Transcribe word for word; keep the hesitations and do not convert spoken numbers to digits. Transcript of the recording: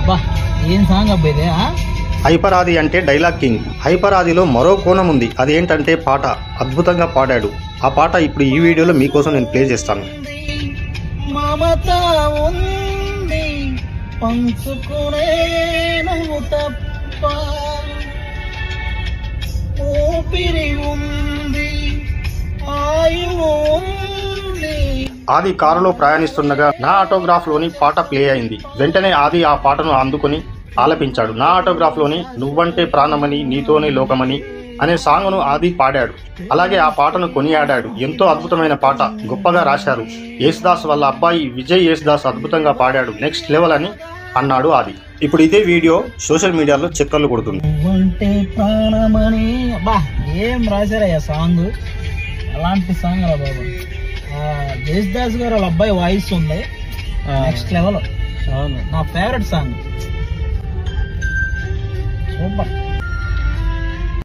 ఏం సాంగ్ అబ్బాయి? హైపర్ ఆది అంటే డైలాగ్ కింగ్. హైపర్ ఆదిలో మరో కోణం ఉంది, అదేంటంటే పాట. అద్భుతంగా పాడాడు. ఆ పాట ఇప్పుడు ఈ వీడియోలో మీకోసం నేను ప్లే చేస్తాను. మమత ఉంది పంచుకునే నువ్వు తప్ప, ఊపిరి ఉంది ఆయువు ఉంది. ఆది కారులో ప్రయాణిస్తుండగా నా ఆటోగ్రాఫ్ లోని పాట ప్లే అయింది. వెంటనే ఆది ఆ పాటను అందుకుని ఆలపించాడు. నా ఆటోగ్రాఫ్ లోని నువ్వంటే ప్రాణమని నీతోనే లోకమని అనే సాంగ్ ను ఆది పాడాడు. అలాగే ఆ పాటను కొనియాడాడు. ఎంతో అద్భుతమైన పాట, గొప్పగా రాశారు. యేసుదాస్ వాళ్ళ అబ్బాయి విజయ్ యేసుదాస్ అద్భుతంగా పాడాడు, నెక్స్ట్ లెవెల్ అని అన్నాడు ఆది. ఇప్పుడు ఇదే వీడియో సోషల్ మీడియాలో చక్కర్లు కొడుతుంది. నువ్వంటే ప్రాణమని బా ఏం రాశారయ్యా సాంగ్, అలాంటి సాంగ్ రా బాబు. యేసుదాస్ గారు వాళ్ళ అబ్బాయి వాయిస్ ఉంది, నెక్స్ట్ లెవెల్. నా ఫేవరెట్ సాంగ్, సూపర్.